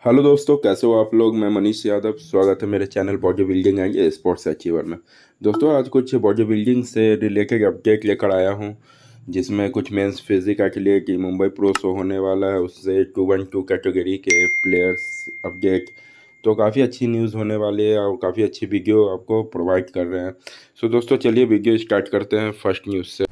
Hello दोस्तों, कैसे हो आप लोग। मैं मनीष यादव, स्वागत है मेरे channel body building and sports achiever में। दोस्तों, आज कुछ बॉडी बिल्डिंग से रिलेटेड अपडेट लेकर आया हूं, जिसमें कुछ मेंस फिजिक के लिए कि मुंबई प्रो शो होने वाला है, उससे 212 कैटेगरी के प्लेयर्स अपडेट। तो काफ़ी अच्छी न्यूज़ होने वाली है और काफ़ी अच्छी वीडियो आपको प्रोवाइड कर रहे हैं। सो दोस्तों, चलिए वीडियो स्टार्ट करते हैं फर्स्ट न्यूज़ से।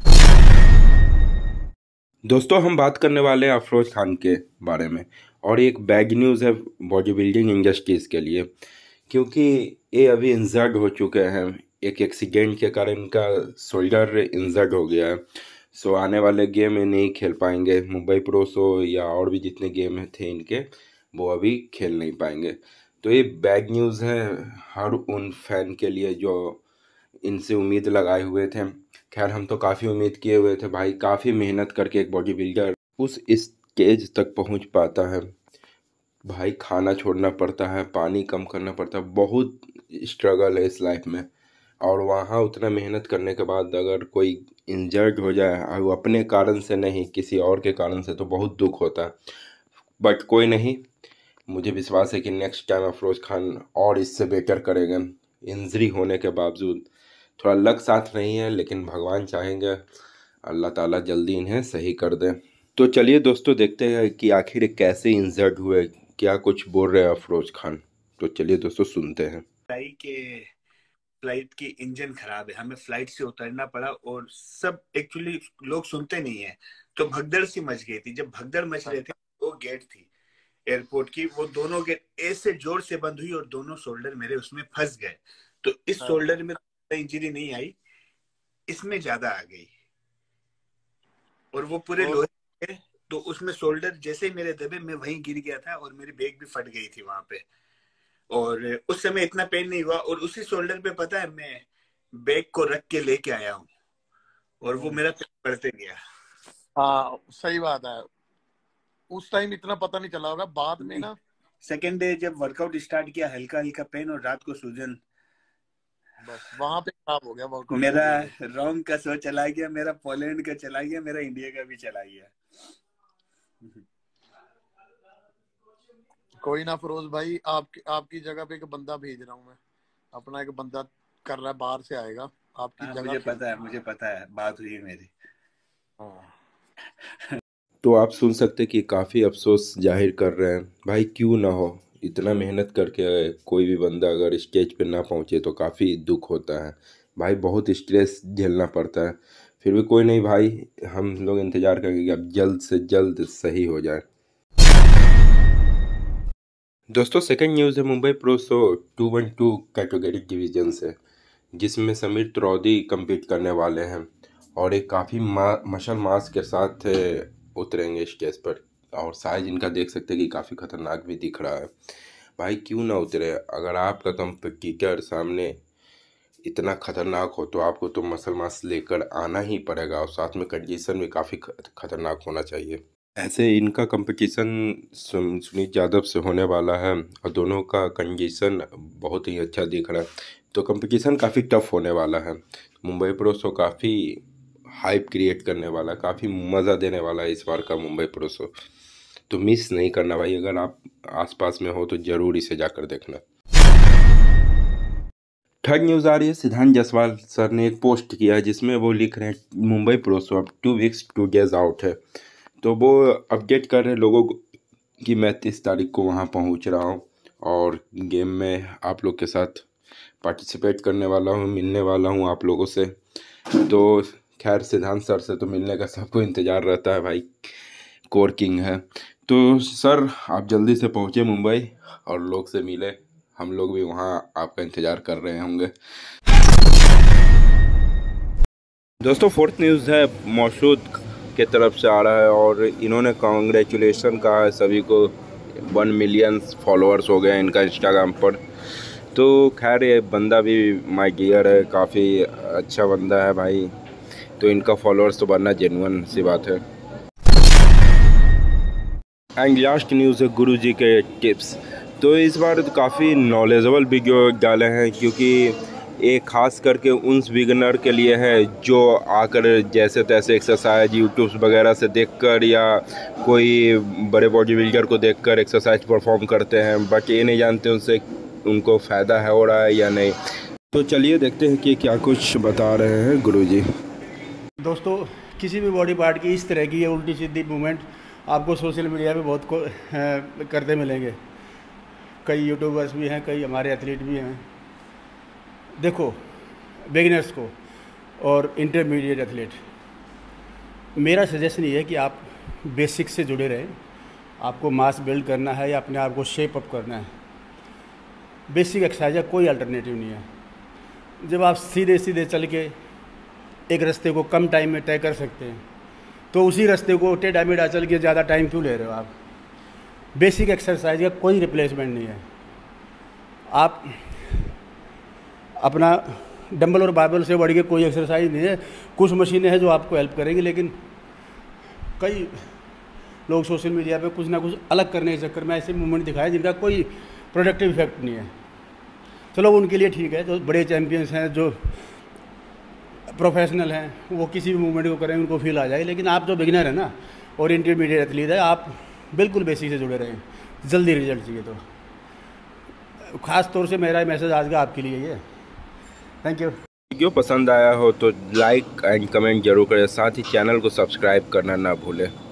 दोस्तों, हम बात करने वाले हैं अफरोज खान के बारे में। और एक बैड न्यूज़ है बॉडी बिल्डिंग इंडस्ट्रीज़ के लिए, क्योंकि ये अभी इंजर्ड हो चुके हैं। एक एक्सीडेंट के कारण इनका शोल्डर इंजर्ड हो गया है। सो आने वाले गेम में नहीं खेल पाएंगे। मुंबई प्रो शो या और भी जितने गेम थे इनके, वो अभी खेल नहीं पाएंगे। तो ये बैड न्यूज़ है हर उन फैन के लिए जो इनसे उम्मीद लगाए हुए थे। खैर, हम तो काफ़ी उम्मीद किए हुए थे भाई। काफ़ी मेहनत करके एक बॉडी बिल्डर उस स्टेज तक पहुंच पाता है भाई। खाना छोड़ना पड़ता है, पानी कम करना पड़ता है, बहुत स्ट्रगल है इस लाइफ में। और वहाँ उतना मेहनत करने के बाद अगर कोई इंजर्ड हो जाए, और वो अपने कारण से नहीं किसी और के कारण से, तो बहुत दुख होता है। बट कोई नहीं, मुझे विश्वास है कि नेक्स्ट टाइम अफरोज खान और इससे बेटर करेंगे। इंजरी होने के बावजूद थोड़ा लक साथ नहीं है, लेकिन भगवान चाहेंगे अल्लाह ताला जल्दी इन्हें सही कर दे। तो चलिए दोस्तों, देखते हैं कि आखिर ये कैसे इंजर्ड हुए, क्या कुछ बोल रहे हैं अफरोज खान। तो चलिए दोस्तों, सुनते हैं। के फ्लाइट की इंजन खराब है, हमें फ्लाइट से उतरना पड़ा और सब एक्चुअली लोग सुनते नहीं है। तो भगदड़ सी मच गई थी। जब भगदड़ मच रहे थे, वो गेट थी एयरपोर्ट की, वो दोनों गेट ऐसे जोर से बंद हुई और दोनों शोल्डर मेरे उसमें फंस गए। तो इस शोल्डर में इंजरी नहीं आई, इसमें ज्यादा आ गई और वो पूरे लोहे के। तो उसमें शोल्डर जैसे ही मेरे दबे, मैं वहीं गिर गया था और मेरी बैग भी फट गई थी वहां पे। और उस समय इतना पेन नहीं हुआ, और उसी शोल्डर पे पता है मैं बैग को रख के लेके आया हूँ और वो मेरा पेन बढ़ते गया। हाँ, सही बात है। उस टाइम इतना पता नहीं चला होगा, बाद में ना सेकेंड डे जब वर्कआउट स्टार्ट किया, हल्का हल्का पेन और रात को सूजन। बस वहां पे खराब हो गया वर्कआउट मेरा करते हुए। रोम का शो चला गया, मेरा पोलैंड का चला गया, मेरा इंडिया का भी चला गया। कोई ना फिरोज भाई, आपकी जगह पे एक बंदा भेज रहा हूँ मैं। अपना एक बंदा कर रहा है, बाहर से आएगा आपकी हाँ, जगह मुझे खेल। पता है, मुझे पता है, बात हुई है मेरी। हाँ, तो आप सुन सकते कि काफ़ी अफसोस जाहिर कर रहे हैं भाई। क्यों ना हो, इतना मेहनत करके कोई भी बंदा अगर स्टेज पे ना पहुंचे तो काफ़ी दुख होता है भाई। बहुत स्ट्रेस झेलना पड़ता है। फिर भी कोई नहीं भाई, हम लोग इंतज़ार करेंगे कि अब जल्द से जल्द सही हो जाए। दोस्तों, सेकंड न्यूज़ है Mumbai pro show 212 category division से, जिसमें समीर त्रिवेदी compete करने वाले हैं। और एक काफ़ी मशल मास के साथ उतरेंगे स्टेज पर। और साइज इनका देख सकते हैं कि काफ़ी खतरनाक भी दिख रहा है भाई। क्यों ना उतरे। अगर आपका कंपटीटर सामने इतना खतरनाक हो, तो आपको तो मसल मास लेकर आना ही पड़ेगा, और साथ में कंडीशन भी काफ़ी खतरनाक होना चाहिए। ऐसे इनका कंपटीशन सुनीत यादव से होने वाला है, और दोनों का कंडीशन बहुत ही अच्छा दिख रहा है। तो कंपटीशन काफ़ी टफ होने वाला है। मुंबई प्रो शो काफ़ी हाइप क्रिएट करने वाला, काफ़ी मज़ा देने वाला है इस बार का मुंबई प्रो शो। तो मिस नहीं करना भाई। अगर आप आसपास में हो तो ज़रूर इसे जाकर देखना। थर्ड न्यूज़ आ रही है, सिद्धांत जायसवाल सर ने एक पोस्ट किया है, जिसमें वो लिख रहे हैं मुंबई प्रो शो अब 2 वीक्स 2 डेज आउट है। तो वो अपडेट कर रहे हैं लोगों को कि मैं 30 तारीख को वहाँ पहुँच रहा हूँ, और गेम में आप लोग के साथ पार्टिसिपेट करने वाला हूँ, मिलने वाला हूँ आप लोगों से। तो खैर, सिद्धांत सर से तो मिलने का सबको इंतज़ार रहता है भाई, कोर किंग है। तो सर, आप जल्दी से पहुँचे मुंबई और लोग से मिले। हम लोग भी वहाँ आपका इंतज़ार कर रहे होंगे। दोस्तों, फोर्थ न्यूज़ है मौसूद के तरफ से आ रहा है, और इन्होंने कांग्रेचुलेसन कहा है सभी को। 1 मिलियन फॉलोअर्स हो गए इनका इंस्टाग्राम पर। तो खैर, ये बंदा भी माय डियर है, काफ़ी अच्छा बंदा है भाई। तो इनका फॉलोअर्स तो बढ़ना जेन्युइन सी बात है। एंड लास्ट न्यूज़ है गुरुजी के टिप्स। तो इस बार काफ़ी नॉलेजेबल वीडियो डाले हैं, क्योंकि ये खास करके उन बिगिनर के लिए है जो आकर जैसे तैसे एक्सरसाइज यूट्यूब वगैरह से देखकर या कोई बड़े बॉडी बिल्डर को देखकर एक्सरसाइज परफॉर्म करते हैं, बट ये नहीं जानते उनसे उनको फ़ायदा है हो रहा है या नहीं। तो चलिए देखते हैं कि क्या कुछ बता रहे हैं गुरुजी। दोस्तों, किसी भी बॉडी पार्ट की इस तरह की ये उल्टी सीधी मूवमेंट आपको सोशल मीडिया पे बहुत को करते मिलेंगे। कई यूट्यूबर्स भी हैं, कई हमारे एथलीट भी हैं। देखो, बिगिनर्स को और इंटरमीडिएट एथलीट, मेरा सजेशन ये है कि आप बेसिक से जुड़े रहें। आपको मास बिल्ड करना है या अपने आप को शेप अप करना है, बेसिक एक्सरसाइज का कोई अल्टरनेटिव नहीं है। जब आप सीधे सीधे चल के एक रास्ते को कम टाइम में तय कर सकते हैं, तो उसी रास्ते को टेढ़ा मेढ़ा चल के ज़्यादा टाइम क्यों ले रहे हो आप? बेसिक एक्सरसाइज का कोई रिप्लेसमेंट नहीं है। आप अपना डंबल और बारबेल से बढ़ के कोई एक्सरसाइज नहीं है। कुछ मशीनें हैं जो आपको हेल्प करेंगी, लेकिन कई लोग सोशल मीडिया पे कुछ ना कुछ अलग करने के चक्कर में ऐसे मूवमेंट दिखाए जिनका कोई प्रोडक्टिव इफेक्ट नहीं है। चलो उनके लिए ठीक है, जो बड़े चैम्पियंस हैं, जो प्रोफेशनल हैं, वो किसी भी मूवमेंट को करें उनको फील आ जाए। लेकिन आप जो बिगिनर है ना और इंटरमीडिएट एथलीट है, आप बिल्कुल बेसिक से जुड़े रहें। जल्दी रिजल्ट चाहिए तो ख़ास तौर से मेरा मैसेज आज का आपके लिए ये है। Thank you. वीडियो पसंद आया हो तो लाइक एंड कमेंट जरूर करें, साथ ही चैनल को सब्सक्राइब करना ना भूलें।